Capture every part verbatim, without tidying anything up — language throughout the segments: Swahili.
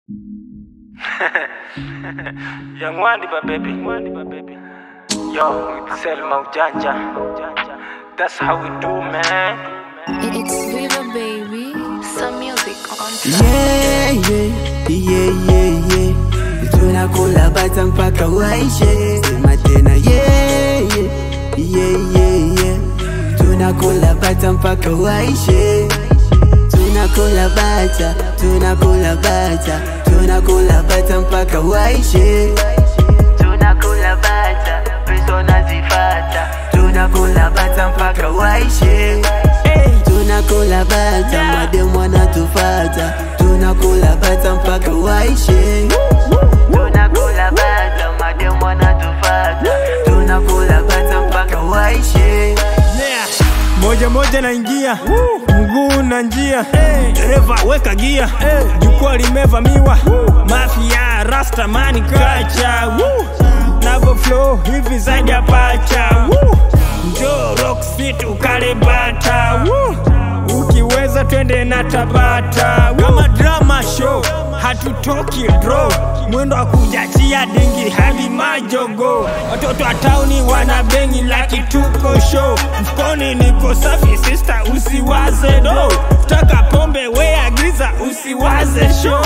Young Wandibah baby, Wandibah baby. Yo, it's Sele MAUJANJA. That's how we do, man. It's Wandibah baby. Some music on track. Yeah, yeah, yeah, yeah, yeah. Tunakula bata mpaka waishe. Sema tena yeah, yeah, yeah, yeah, yeah. Tunakula bata mpaka waishe. Tunakula bata, tunakula bata, tunakula bata mpaka waishe. Tunakula bata, pesa nazifata. Tunakula bata mpaka waishe. Tunakula bata, mademu wanatufata. Tunakula bata mpaka waishe. Tunakula bata, mademu wanatufata. Tunakula bata mpaka waishe. Moja moja na ingia, mguu na njia, dereva weka gia, jukwaa limevamiwa, mafia rasta mani kacha, navo flow hivi zaidi ya pacha, njoo rock city ukale bata, ukiweza twende na Tabata, kama drama show hatutoki draw, mwendo wa kujachia dingi hadi majogo, watoto wa tauni wana bengi laki tuko show, mfukoni niko safi sister usiwaze do, taka pombe we agiza usiwaze show.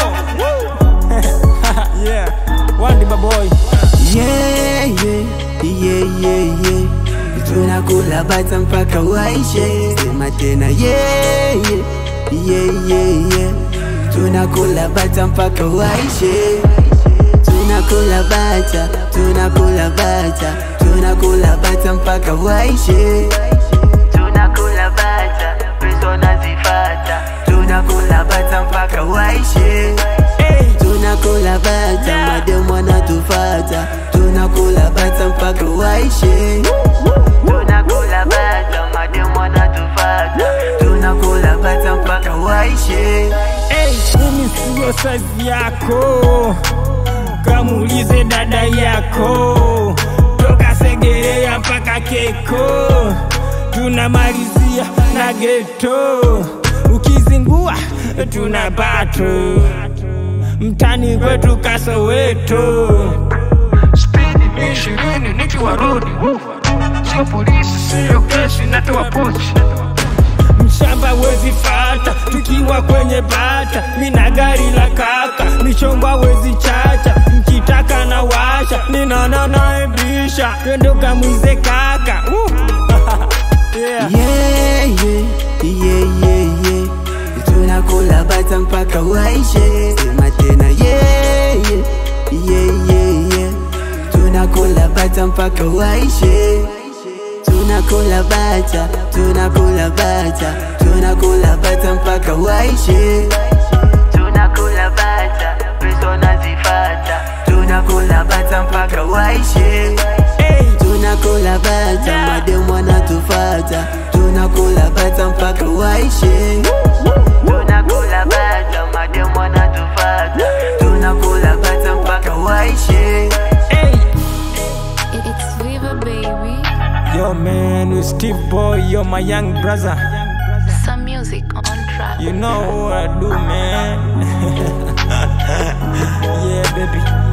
Yeah, Wandibah boy. Yeah, yeah, yeah, yeah, yeah. Tunakula bata mpaka waishe. Sema tena yeah, yeah, yeah, yeah, yeah. Tunakula bata mpaka waishe. Tunakula bata, tunakula bata, tunakula bata mpaka waishe. Tunakula bata, pesa nazifata. Tunakula bata mpaka waishe. Tunakula bata, mademu wanatufata. Tunakula bata mpaka waishe. Tunakula bata, mademu wanatufata. Tunakula bata mpaka waishe. Mimi siyo size yako, kamulize dada yako, toka Segerea mpaka Keko, tunamalizia na ghetto, ukizingua tunabato, mtani kwetu Kasoweto, speed ni ishirini nikiwa rodi, sio polisi sio kesi natoa pochi, mshamba wezi fata, tukiwa kwenye bata, mina gari la kaka, michomba wezi chacha, mkitaka na washa, ninana naebisha, twendo kamwize kaka. Yeah, yeah, yeah, yeah, yeah, yeah. Tunakula bata mpaka waishe. Sema tena yeah, yeah, yeah, yeah, yeah. Tunakula bata mpaka waishe. Tunakula bata, tunakula bata, tunakula bata mpaka waishe. Tunakula bata, pesa nazifata. Tunakula bata mpaka waishe. Tunakula bata, mademu wanatufata. Tunakula bata mpaka waishe. Tunakula bata, mademu wanatufata. Tunakula bata mpaka waishe. It's Wandibah baby. yo man, you Steve boy, you're my young brother. Some music on track. You know what I do, man. Yeah, baby.